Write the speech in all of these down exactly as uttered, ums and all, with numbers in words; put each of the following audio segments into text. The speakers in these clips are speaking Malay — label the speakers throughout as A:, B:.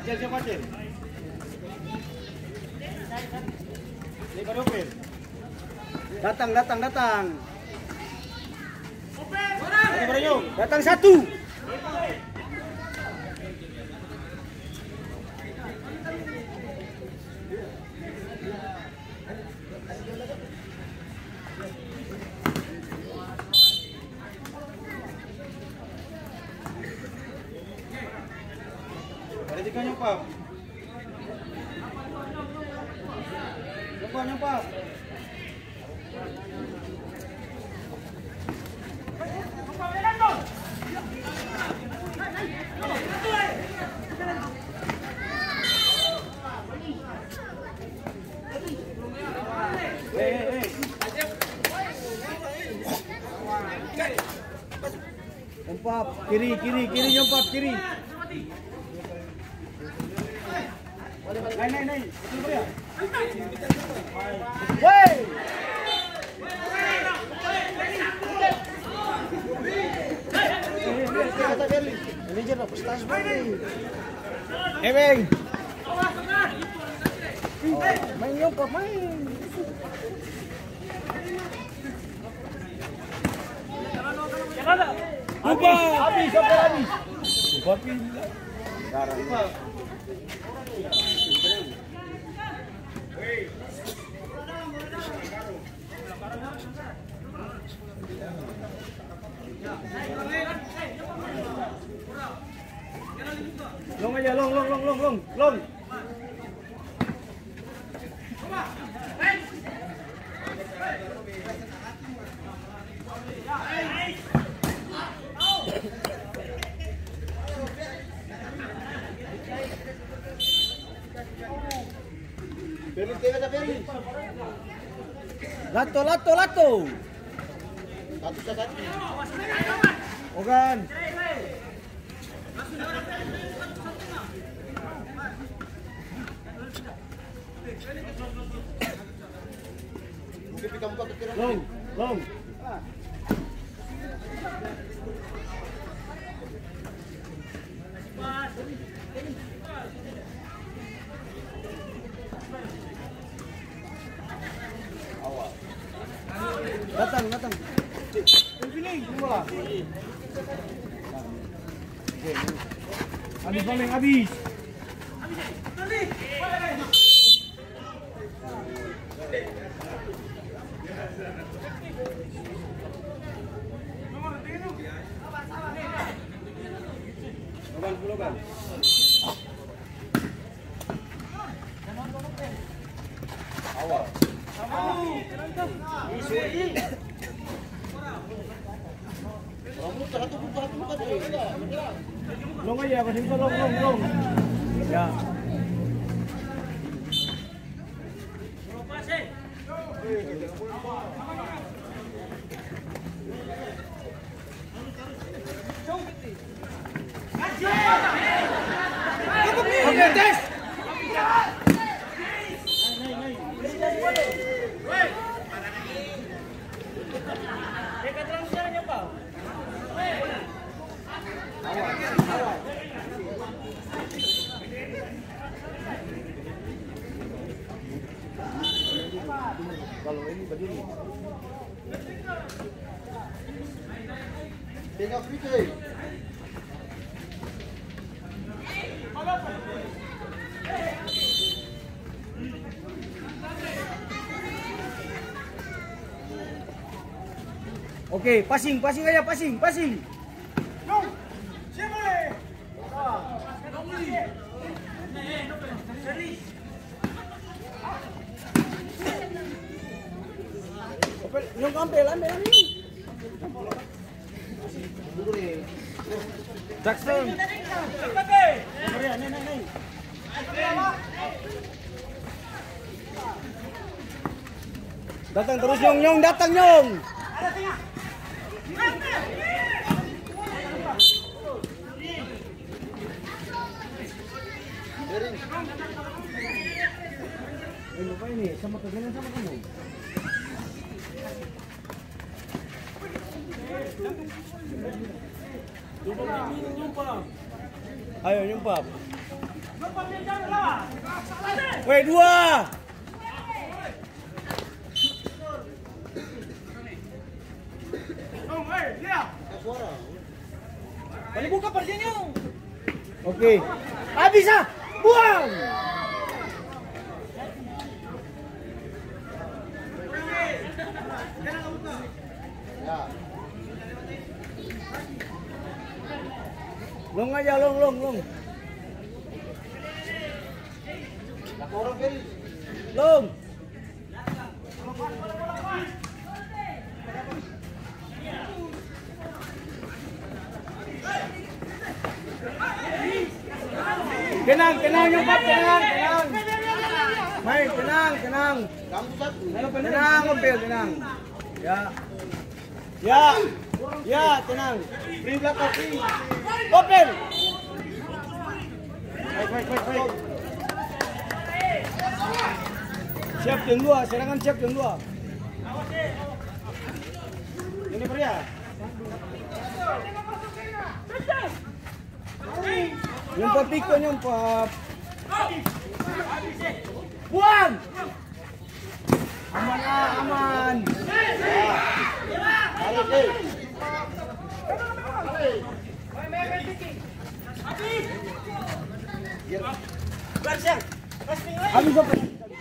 A: Acil siapa acil? Ini baru open. Datang, datang, datang. Ini baru yuk. Datang satu. Ada tiga nyopap. Nyopap, nyopap. Hei, hei, hei. Nyopap, kiri, kiri, kiri, nyopap, kiri. Naik, naik, naik. Betul boleh ya? Wey! Kata Berli. Manajer apa? Stas Berli. Eh, Bang. Main nyopap, main. Habis, habis, sampai habis. Tapi darah. Long aja, long, long, long, long, long, long. Berli, tengah Berli. Lato, lato, lato. Satu, satu. Ogan. Long, long. Datang, datang. Sini, bola. Habis balik, habis. Logan, Logan. Awal. Long aja, kasih long, long, long. Ya. Oke, tes. Kalau ini berdiri. Tengok fikir. Oke, passing, passing aja, passing, passing. Long, siapa le? Long ni. Serius. Long ambil, ambil ni. Jackson. Maria, ni, ni, ni. Datang terus Nyong, Nyong, datang Nyong. Ada tengah. Eh, lupa ini sama kegengan sama kamu. Ayo nyumpap. Woi dua. Balik buka perginya. Oke. Habis ah. Buang. Long aja, long, long, long. Long. Tenang, tenang, nyumpat, tenang, tenang. Main, tenang, tenang. Tenang, Opel, tenang. Ya. Ya. Ya, tenang. Beri belakang, beri. Opel. Baik, baik, baik, baik. Siap yang dua, serangan siap yang dua. Ini pria. Nyumpat piko, nyumpat. Buang. Aman ah, aman. Habis apa?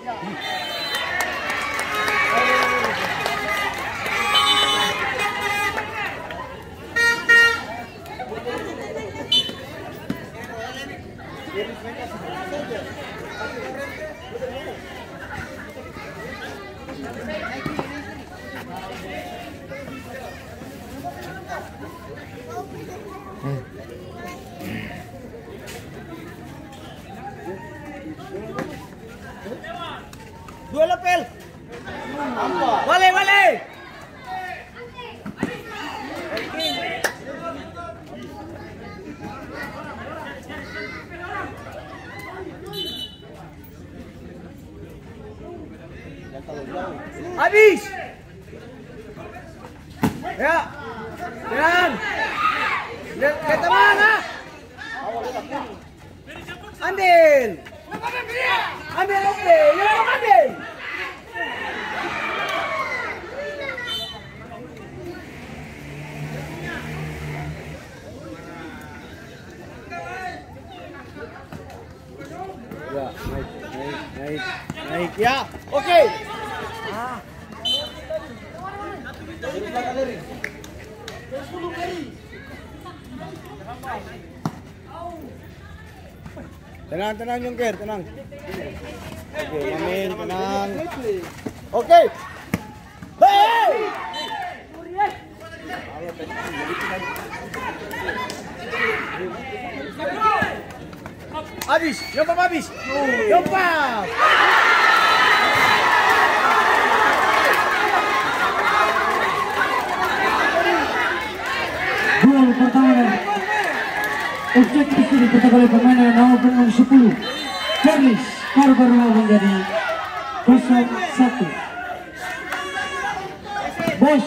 A: Dua lepel. Wale, wale. Habis. Ya. Jalan. Kita mana? Ambil. Ambil oke, ya ambil. Ya, naik, naik, naik, naik ya. Oke. Ah. Tenang, tenang, Jungkir, tenang. Oke, Yamin, tenang. Oke. Hei! Habis, jumpa habis. Jumpa.
B: Gol pertama. Objektif dicetak oleh pemain nomor punggung sepuluh. Charles baru-baru menjadi kosong satu. Bos.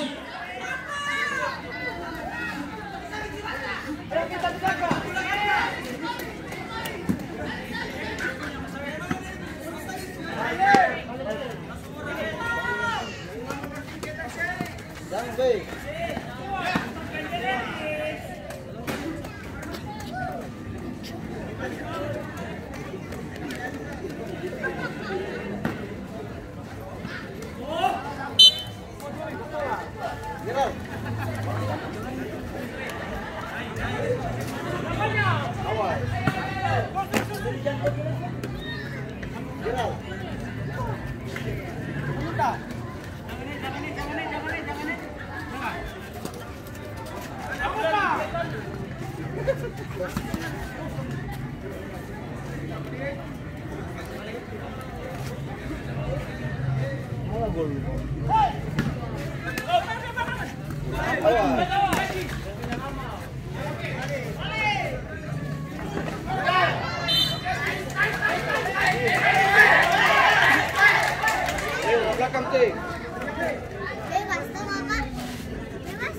A: Belakang ting.
C: Bebas, tahu apa? Bebas.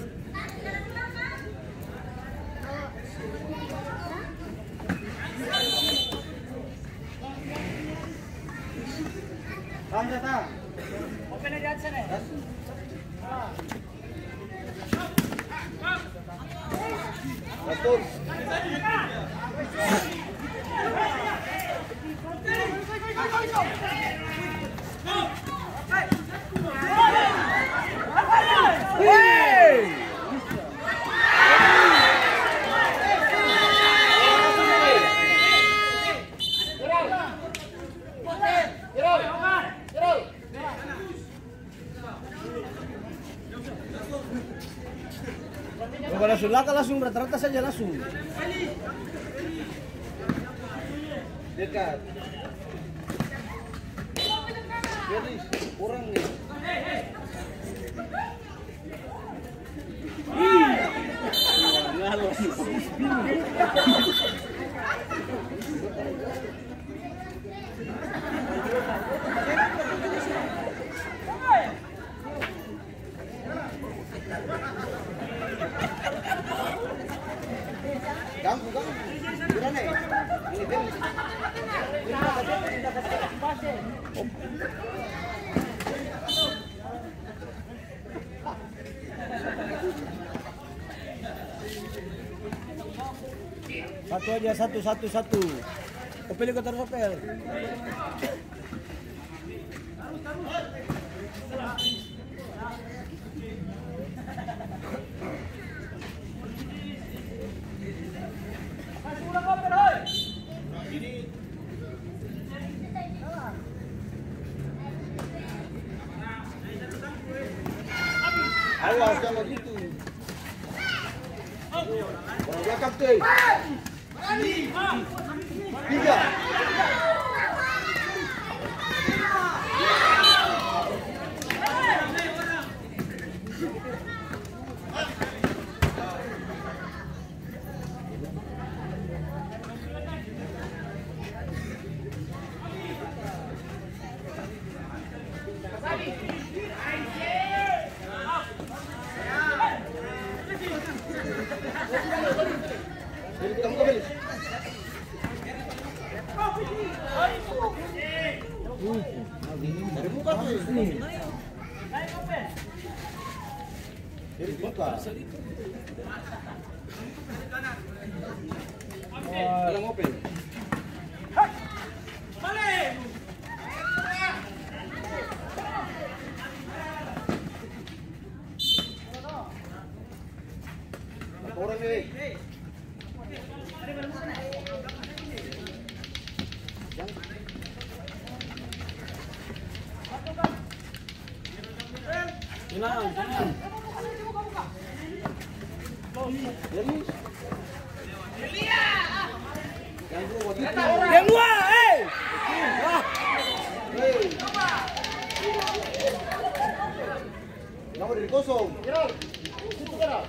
A: Hamzah ta. Open aja sana. Betul. Kalau langsung laka langsung rata-rata saja langsung. Dekat. Jadi kurang nih. Ngalos. Ganggu, ganggu. Gimana ya? Ini kan. Satu aja, satu, satu, satu. Opel juga terus Opel. Awas jangan gitu. Belakang tuh. Tiga. Kamu kembali. Dari muka tuh ini. Dari muka. Wah, ngopel. Balik. Orang ini. Tenang, tenang. Yang dua, eh. Nomor dari kosong. Situ kan.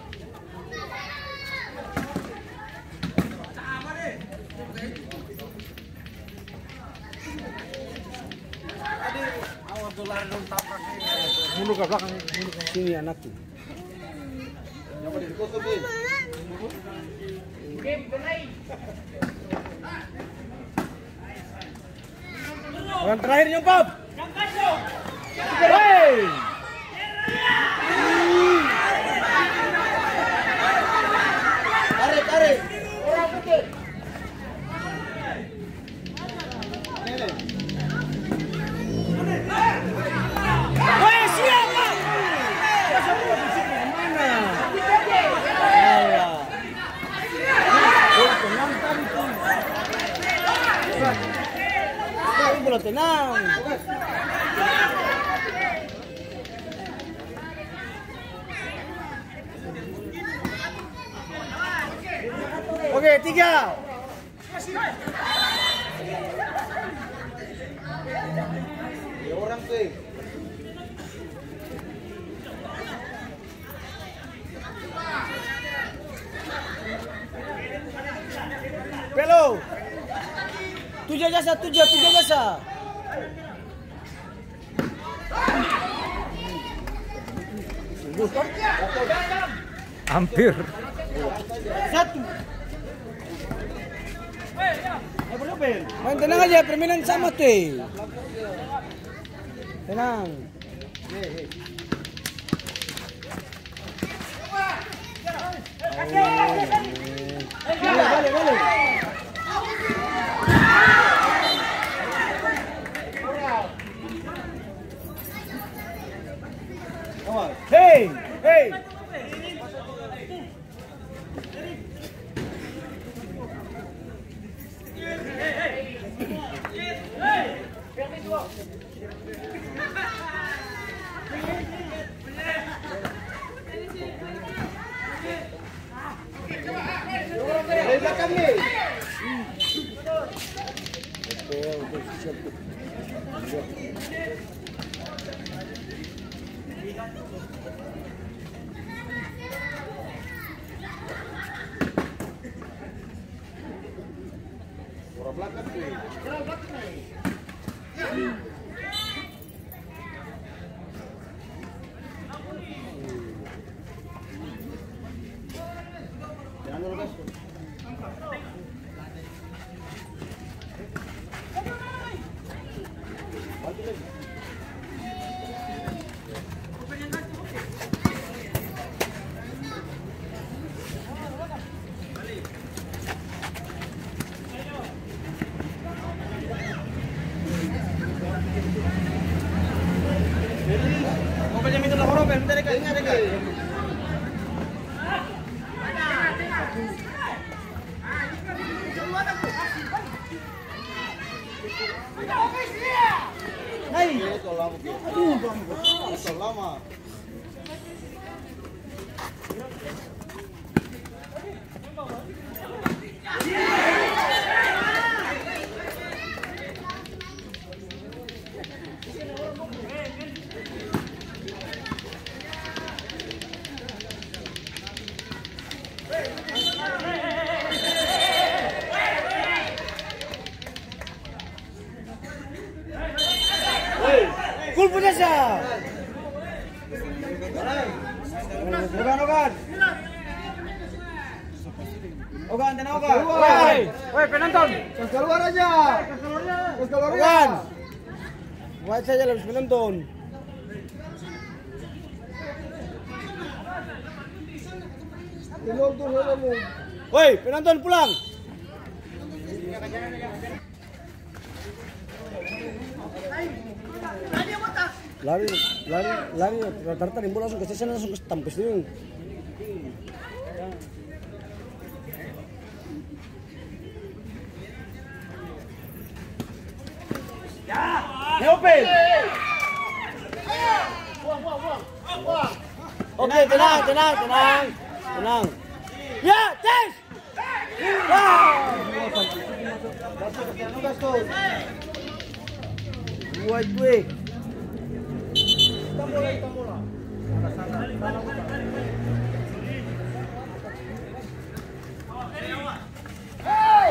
A: Mundur ke belakang, mundur ke sini anak tuh. Yang mau dikosong nih. Orang terakhir nyumpap. Hei. Tarik, tarik. Orang putih. Tenang. Oke, tiga. Ya orang tuh. Pelo. Tujuh jasa, tujuh, tujuh jasa.
D: Hampir.
A: Satu. Main tenang aja, permainan sama tuh. Tenang. Balik, balik. Hey, hey. Dari belakang ni. Orang belakang ni. Orang belakang ni. Mobilnya minta lah orang, minta dekat, ingat dekat. Hai. Itu lama. Aduh, itu lama. Gol punya siapa? Ogan, Ogan. Ogan, tenang Ogan. Woi, woi penonton. Terus keluar aja. Terus keluar. Ogan. Buat saja lebih penonton. Woi, penonton pulang. Lari, lari, lari, rata-rata timbul langsung ke sesi langsung ke tampis nih. Ya, Neopel. Oke, tenang, tenang, tenang, tenang. Ya, tes. Buat gue. Kita mulai, kita mulai. Hey!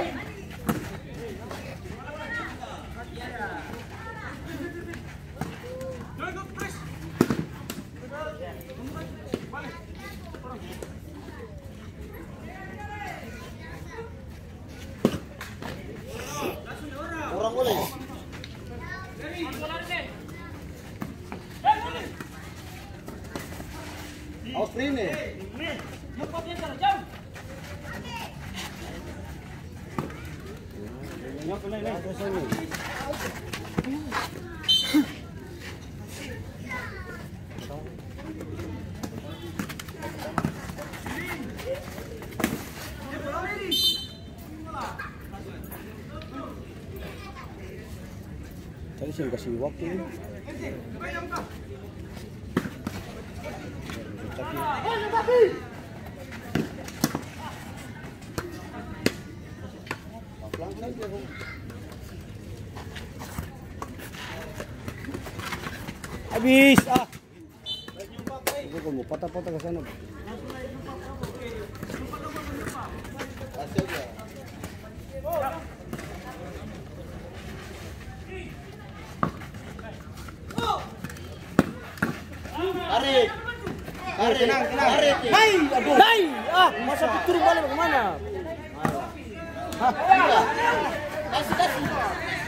A: Orang boleh. Awas free nih. Nyok ini nih, terus ini. Tadi sih kasih waktu. Habis ah. Gue mau patah-patah ke sana. Tarik. Tarik, tenang, tenang. Tarik. Hai, aduh. Hai, ah, masa turun balik bagaimana? Hah, kasih, kasih.